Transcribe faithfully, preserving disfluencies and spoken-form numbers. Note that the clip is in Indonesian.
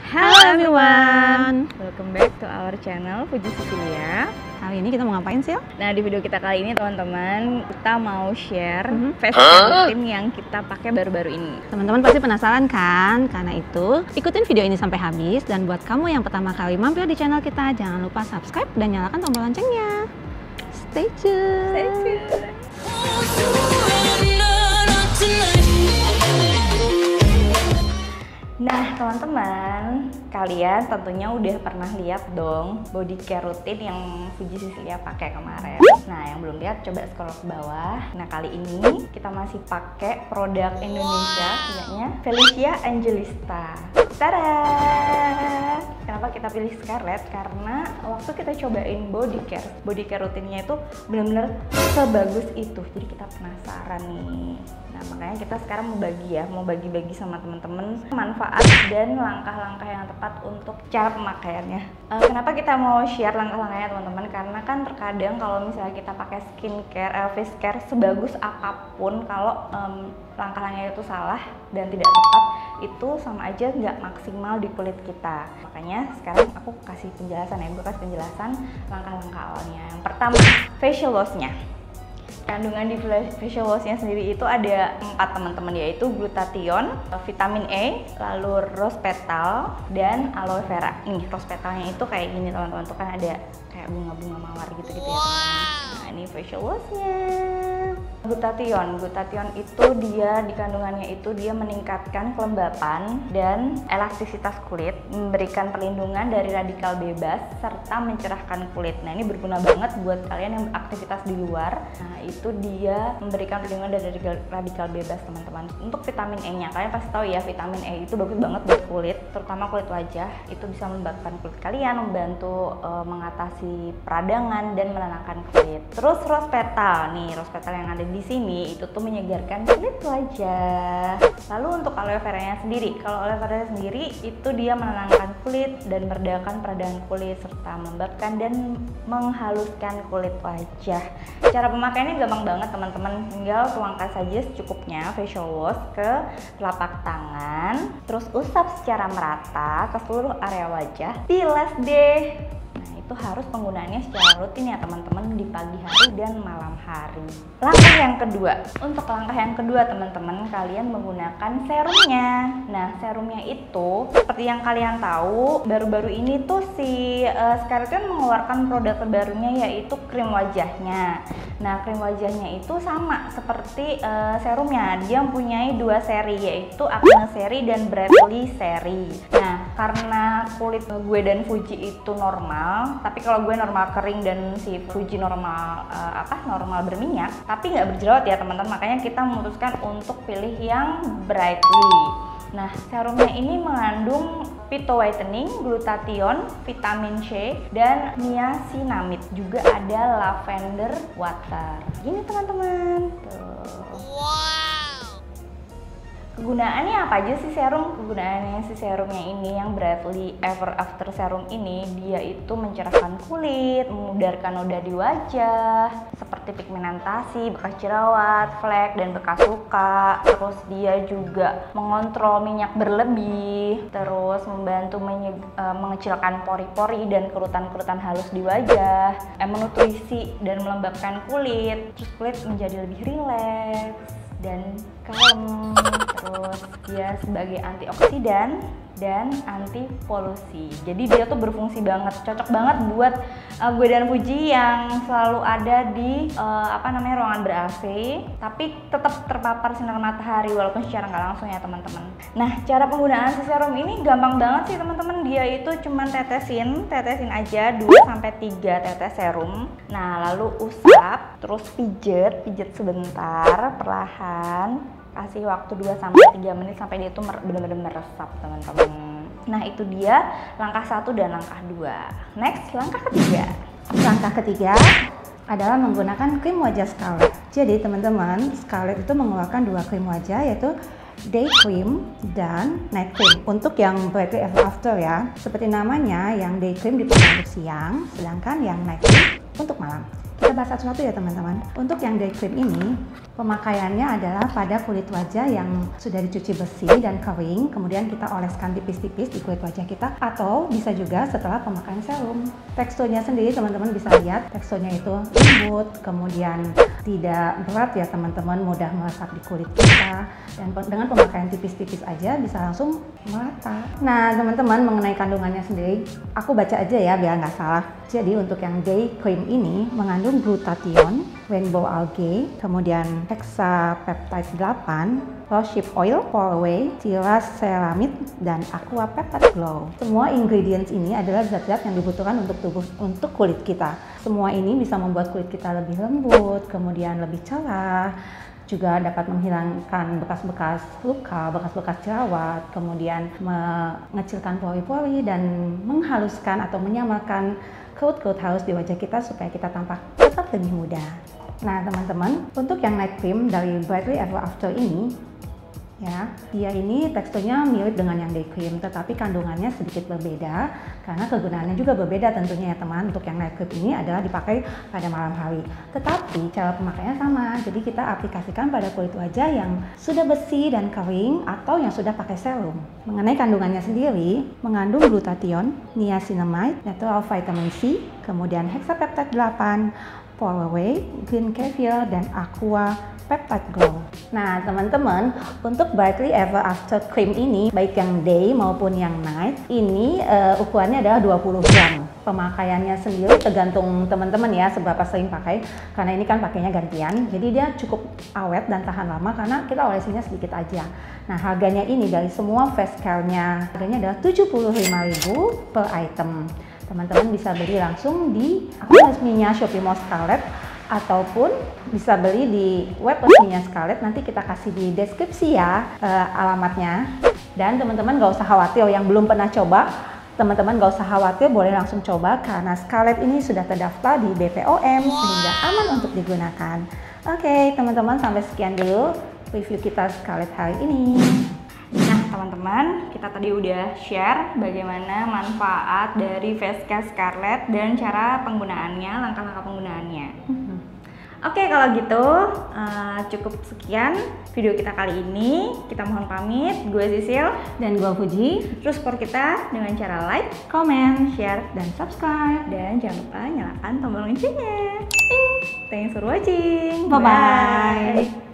Hello everyone, welcome back to our channel Fuji Cecilia. Kali ini kita mau ngapain sih? Nah, di video kita kali ini teman-teman, kita mau share Mm-hmm. face care routine yang kita pakai baru-baru ini. Teman-teman pasti penasaran kan? Karena itu, ikutin video ini sampai habis. Dan buat kamu yang pertama kali mampir di channel kita, jangan lupa subscribe dan nyalakan tombol loncengnya. Stay tune! Stay tuned! Nah teman-teman, kalian tentunya udah pernah lihat dong body care routine yang Fuji Cecilia pakai kemarin. Nah yang belum lihat coba scroll ke bawah. Nah kali ini kita masih pakai produk Indonesia, punyanya Felicia Angelista. Tada! Kenapa kita pilih Scarlett? Karena waktu kita cobain body care, body care rutinnya itu benar-benar sebagus itu. Jadi kita penasaran nih. Nah makanya kita sekarang mau bagi ya, mau bagi-bagi sama teman-teman manfaat dan langkah-langkah yang tepat untuk cara pemakaiannya. Uh, kenapa kita mau share langkah-langkahnya teman-teman? Karena kan terkadang kalau misalnya kita pakai skincare, uh, face care sebagus apapun, kalau um, langkah-langkahnya itu salah dan tidak tepat, itu sama aja nggak maksimal di kulit kita. Makanya sekarang aku kasih penjelasan ya, gue kasih penjelasan langkah-langkah awalnya. Yang pertama, facial wash-nya. Kandungan di facial wash-nya sendiri itu ada empat teman-teman, yaitu glutathione, vitamin E, lalu rose petal, dan aloe vera. Nih rose petalnya itu kayak gini teman-teman, tuh kan ada kayak bunga-bunga mawar gitu-gitu ya teman-teman. Nah ini facial wash-nya. Glutathione, glutathione itu dia di kandungannya itu dia meningkatkan kelembapan dan elastisitas kulit, memberikan perlindungan dari radikal bebas serta mencerahkan kulit. Nah ini berguna banget buat kalian yang beraktivitas di luar. Nah itu dia memberikan perlindungan dari radikal bebas teman-teman. Untuk vitamin E-nya, kalian pasti tahu ya vitamin E itu bagus banget buat kulit, terutama kulit wajah. Itu bisa melembabkan kulit kalian, membantu uh, mengatasi peradangan dan menenangkan kulit. Terus rose petal, nih rose petal yang ada di sini itu tuh menyegarkan kulit wajah. Lalu untuk aloe vera-nya sendiri, kalau aloe vera sendiri itu dia menenangkan kulit dan meredakan peradangan kulit serta melembabkan dan menghaluskan kulit wajah. Cara pemakaiannya gampang banget teman-teman, tinggal tuangkan saja secukupnya facial wash ke telapak tangan, terus usap secara merata ke seluruh area wajah, bilas deh. Itu harus penggunaannya secara rutin ya teman-teman, di pagi hari dan malam hari. Langkah yang kedua, untuk langkah yang kedua teman-teman, kalian menggunakan serumnya. Nah serumnya itu seperti yang kalian tahu, baru-baru ini tuh si uh, Scarlett kan mengeluarkan produk terbarunya, yaitu krim wajahnya. Nah krim wajahnya itu sama seperti uh, serumnya, dia mempunyai dua seri, yaitu Acne seri dan Brightly seri. Nah karena kulit gue dan Fuji itu normal, tapi kalau gue normal kering dan si Fuji normal uh, apa normal berminyak, tapi nggak berjerawat ya teman-teman. Makanya kita memutuskan untuk pilih yang Brightly. Nah serumnya ini mengandung phyto whitening, glutathione, vitamin C, dan niacinamide. Juga ada lavender water. Gini teman-teman. Kegunaannya apa aja sih serum? Kegunaannya si serumnya ini yang Brightly Ever After Serum ini, dia itu mencerahkan kulit, memudarkan noda di wajah seperti pigmentasi, bekas jerawat, flek, dan bekas luka. Terus dia juga mengontrol minyak berlebih, terus membantu uh, mengecilkan pori-pori dan kerutan-kerutan halus di wajah, eh, menutrisi dan melembabkan kulit. Terus kulit menjadi lebih rileks dan kalem. Terus dia sebagai antioksidan dan anti polusi. Jadi dia tuh berfungsi banget, cocok banget buat uh, gue dan Fuji yang selalu ada di uh, apa namanya ruangan ber-A C, tapi tetap terpapar sinar matahari walaupun secara nggak langsung ya teman-teman. Nah cara penggunaan si serum ini gampang banget sih teman-teman. Dia itu cuman tetesin, tetesin aja dua sampai tiga tetes serum. Nah lalu usap, terus pijet, pijet sebentar perlahan. Kasih waktu dua sampai tiga menit sampai dia itu benar-benar meresap teman-teman. Nah itu dia langkah satu dan langkah dua. Next, langkah ketiga. Langkah ketiga adalah menggunakan krim wajah Scarlett. Jadi teman-teman, Scarlett itu mengeluarkan dua krim wajah, yaitu day cream dan night cream. Untuk yang Brightly Ever After ya, seperti namanya, yang day cream dipakai untuk siang, sedangkan yang night cream untuk malam. Kita bahas satu-satu ya teman-teman. Untuk yang day cream ini, pemakaiannya adalah pada kulit wajah yang sudah dicuci bersih dan kering, kemudian kita oleskan tipis-tipis di kulit wajah kita, atau bisa juga setelah pemakaian serum. Teksturnya sendiri teman-teman bisa lihat, teksturnya itu lembut, kemudian tidak berat ya teman-teman, mudah meresap di kulit kita, dan dengan pemakaian tipis-tipis aja bisa langsung merata. Nah teman-teman, mengenai kandungannya sendiri, aku baca aja ya biar nggak salah. Jadi untuk yang day cream ini mengandung glutathione, rainbow algae, kemudian hexapeptide delapan, rosehip oil, four-way, tilaceramide, dan aqua peptide glow. Semua ingredients ini adalah zat-zat yang dibutuhkan untuk tubuh, untuk kulit kita. Semua ini bisa membuat kulit kita lebih lembut, kemudian lebih cerah, juga dapat menghilangkan bekas-bekas luka, bekas-bekas jerawat, kemudian mengecilkan pori-pori dan menghaluskan atau menyamarkan kerut-kerut halus di wajah kita supaya kita tampak tetap lebih muda. Nah teman-teman, untuk yang night cream dari Brightly Ever After ini, ya, dia ini teksturnya mirip dengan yang day cream, tetapi kandungannya sedikit berbeda karena kegunaannya juga berbeda tentunya ya teman. Untuk yang night cream ini adalah dipakai pada malam hari, tetapi cara pemakaiannya sama. Jadi kita aplikasikan pada kulit wajah yang sudah bersih dan kering atau yang sudah pakai serum. Mengenai kandungannya sendiri, mengandung glutathione, niacinamide, natural vitamin C, kemudian hexapeptide delapan, four-way, green caviar, dan aqua peptide glow. Nah teman-teman, untuk Brightly Ever After Cream ini, baik yang day maupun yang night, ini uh, ukurannya adalah dua puluh gram. Pemakaiannya sendiri tergantung teman-teman ya seberapa sering pakai, karena ini kan pakainya gantian, jadi dia cukup awet dan tahan lama karena kita olesinya sedikit aja. Nah harganya ini dari semua face care-nya, harganya adalah tujuh puluh lima ribu per item. Teman-teman bisa beli langsung di akun resminya Shopee Mall Scarlett, ataupun bisa beli di web resminya Scarlett. Nanti kita kasih di deskripsi ya uh, alamatnya. Dan teman-teman gak usah khawatir yang belum pernah coba, teman-teman gak usah khawatir, boleh langsung coba karena Scarlett ini sudah terdaftar di B P O M sehingga aman untuk digunakan. Oke teman-teman, sampai sekian dulu review kita Scarlett hari ini. Nah teman-teman, kita tadi udah share bagaimana manfaat dari face care Scarlett dan cara penggunaannya, langkah-langkah penggunaannya. Mm-hmm. Oke kalau gitu uh, cukup sekian video kita kali ini. Kita mohon pamit, gue Sisil dan gue Fuji. Terus support kita dengan cara like, comment, share, dan subscribe. Dan jangan lupa nyalakan tombol loncengnya. Thanks for watching. Bye-bye.